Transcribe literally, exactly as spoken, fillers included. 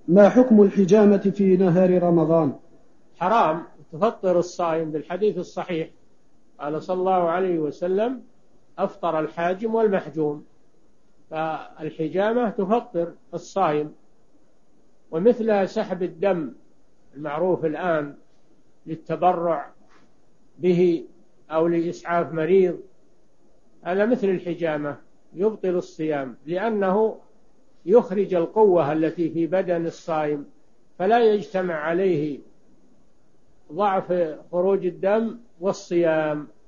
ما حكم الحجامة في نهار رمضان؟ حرام، تفطر الصائم بالحديث الصحيح، قال صلى الله عليه وسلم: أفطر الحاجم والمحجوم. فالحجامة تفطر الصائم، ومثلها سحب الدم المعروف الآن للتبرع به أو لإسعاف مريض، هذا مثل الحجامة يبطل الصيام، لأنه يخرج القوة التي في بدن الصائم، فلا يجتمع عليه ضعف خروج الدم والصيام.